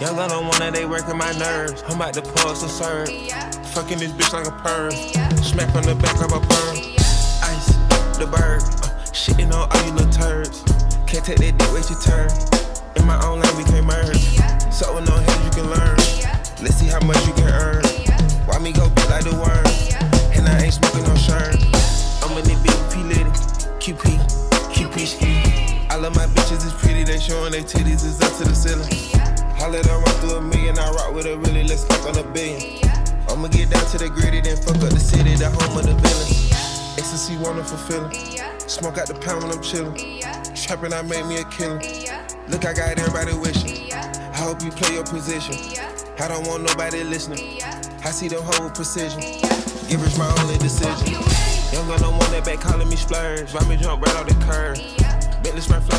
Young Gunna one that they working my nerves. I'm about to pour some serve. Fucking this bitch like a perm. Smack from the back of a perm. Ice, the bird. Shitting on all you little turds. Can't take that dick, wait your turn. In my own lane we can't merge. So with no head you can learn. Let's see how much you can earn. Why me go big like the worm? And I ain't smoking no shirt. I'm in the big P lady. QP ski. I love my bitches, it's pretty, they showing their titties, it's up to the ceiling. I let her run through a million, I rock with her really, let's fuck on a billion. I'ma get down to the gritty, then fuck up the city, the home of the villains. Ecstasy, wonderful feeling. Smoke out the pound when I'm chillin'. Trappin', I make me a killer. Look, I got everybody wishing. I hope you play your position. I don't want nobody listening. I see them whole precision. Give us my only decision. Young Gunna one that back calling me splurge. Why me jump right off the curb? Bentley Smurf